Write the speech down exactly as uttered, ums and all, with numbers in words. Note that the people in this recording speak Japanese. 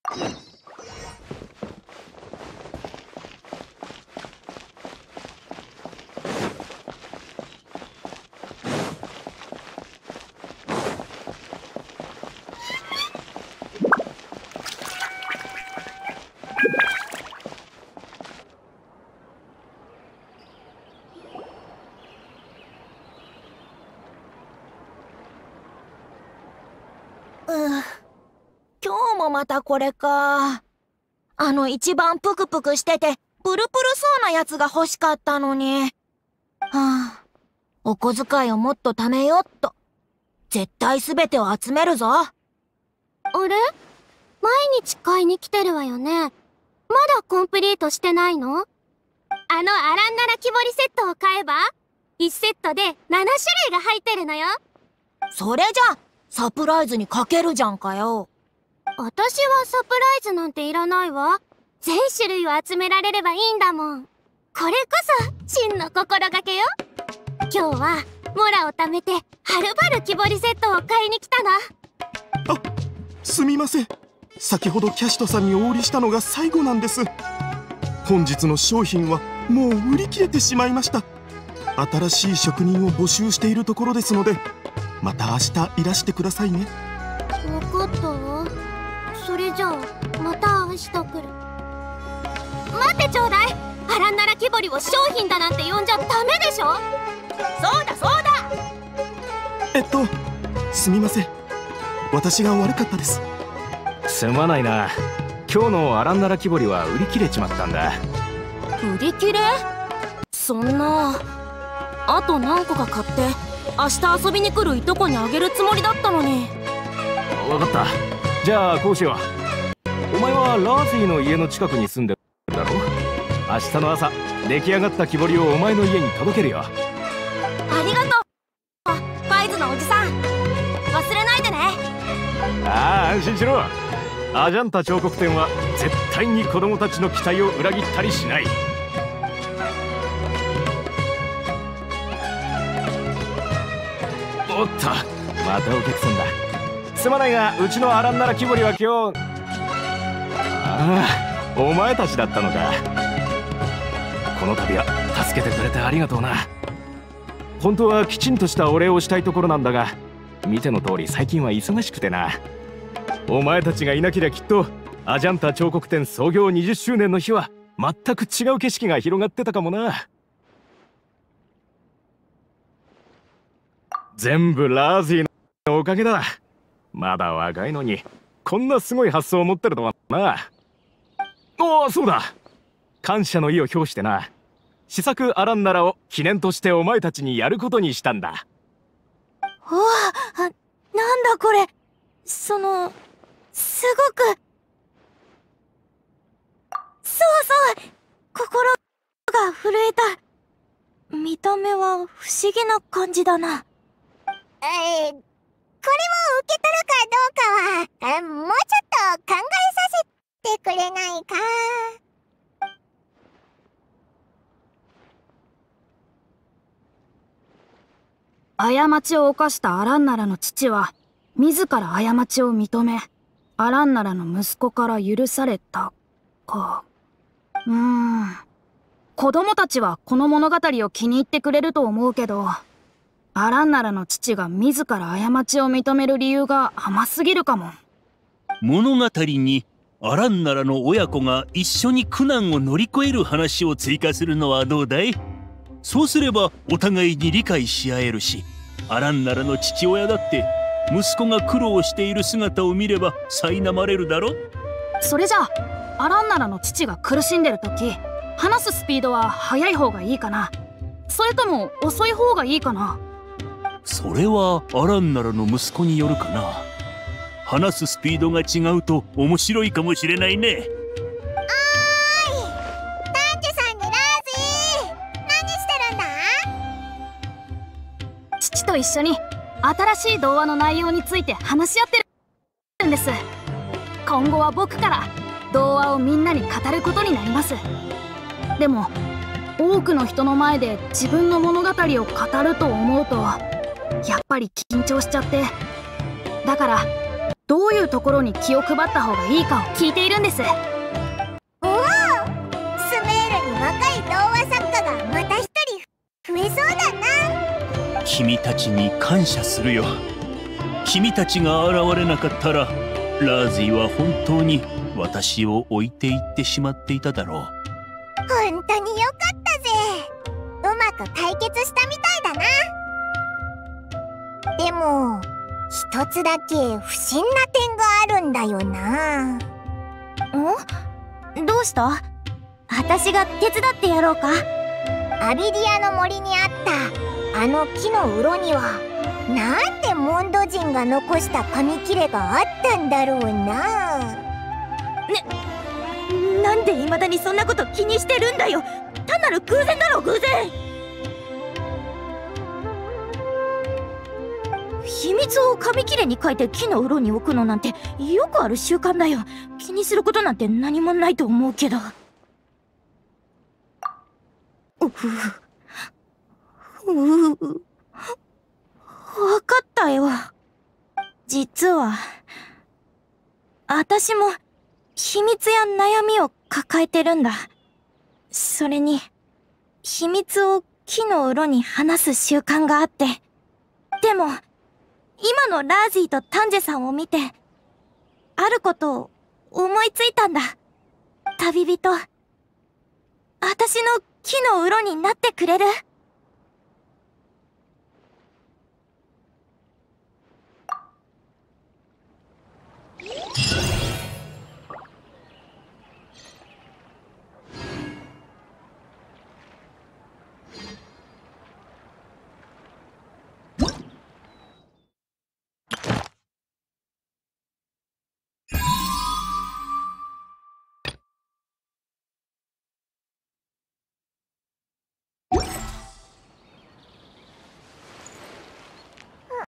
今日もまたこれか。あの一番プクプクしててプルプルそうなやつが欲しかったのに。はあ、お小遣いをもっと貯めよっと。絶対すべてを集めるぞ。 あれ？毎日買いに来てるわよね。まだコンプリートしてないの？あのアランナラ木彫りセットを買えばいちセットでなな種類が入ってるのよ。 それじゃサプライズにかけるじゃんかよ。 私はサプライズなんていらないわ。全種類を集められればいいんだもん。これこそ真の心がけよ。今日はモラを貯めてはるばる木彫りセットを買いに来たの。 あ、すみません。先ほどキャシトさんにお売りしたのが最後なんです。本日の商品はもう売り切れてしまいました。新しい職人を募集しているところですので、また明日いらしてくださいね。 分かったわ。それじゃあまた明日来る。待ってちょうだい。アランナラ木彫りを商品だなんて呼んじゃダメでしょ。 そうだそうだ。 えっとすみません。私が悪かったです。 すまないな。今日のアランナラ木彫りは売り切れちまったんだ。 売り切れ？そんな。あと何個か買って明日遊びに来るいとこにあげるつもりだったのに。 分かった。じゃあこうしよう。お前はラーズィの家の近くに住んでるだろ。明日の朝出来上がった木彫りをお前の家に届けるよ。 ありがとうパイズのおじさん。忘れないでね。 ああ、安心しろ。アジャンタ彫刻展は絶対に子供たちの期待を裏切ったりしない。おっと、またお客さんだ。すまないが、うちのアランナラ木彫りは今日。ああ、お前たちだったのか。この度は助けてくれてありがとうな。本当はきちんとしたお礼をしたいところなんだが、見ての通り最近は忙しくてな。お前たちがいなけりゃきっとアジャンタ彫刻展創業にじゅっしゅうねんの日は全く違う景色が広がってたかもな。全部ラーズィのおかげだ。まだ若いのにこんなすごい発想を持ってるとはな。おお、そうだ。感謝の意を表してな、試作アランナラを記念としてお前たちにやることにしたんだ。 うわあ、なんだこれ。そのすごく。そうそう、心が震えた。見た目は不思議な感じだな。 えー、これを受け取るかどうかは、もうちょっと考えさせてくれないか。 過ちを犯したアランナラの父は自ら過ちを認め、アランナラの息子から許されたか。うーん、子供たちはこの物語を気に入ってくれると思うけど、アランナラの父が自ら過ちを認める理由が甘すぎるかも。 物語にアランナラの親子が一緒に苦難を乗り越える話を追加するのはどうだい？そうすればお互いに理解し合えるし、アランナラの父親だって息子が苦労している姿を見れば苛まれるだろ。 それじゃあアランナラの父が苦しんでる時、話すスピードは速い方がいいかな、それとも遅い方がいいかな。 それはアランナラの息子によるかな。話すスピードが違うと面白いかもしれないね。 おーい、丹治さんにラーズィ、何してるんだ？ 父と一緒に新しい童話の内容について話し合ってるんです。今後は僕から童話をみんなに語ることになります。でも多くの人の前で自分の物語を語ると思うとやっぱり緊張しちゃって、だからどういうところに気を配った方がいいかを聞いているんです。 おお、スメールに若い童話作家がまた一人増えそうだな。 君たちに感謝するよ。君たちが現れなかったらラーズィは本当に私を置いていってしまっていただろう。 本当によかったぜ。うまく解決したみたいだな。でも一つだけ不審な点があるんだよな。 ん？どうした？私が手伝ってやろうか？ アビディアの森にあったあの木のうろにはなんでモンド人が残した紙切れがあったんだろうな。 ね、なんで未だにそんなこと気にしてるんだよ。単なる偶然だろ、偶然。秘密を紙切れに書いて木のうろに置くのなんてよくある習慣だよ。気にすることなんて何もないと思うけど。うふううわかったよ。実は私も秘密や悩みを抱えてるんだ。それに秘密を木のうろに話す習慣があって。でも今のラージーとタンジェさんを見てあることを思いついたんだ。旅人、私の木のうろになってくれる？